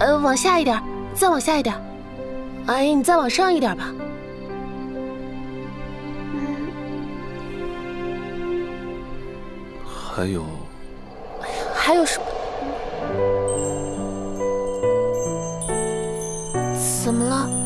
往下一点，再往下一点。哎，你再往上一点吧。 还有什么？ 怎么了？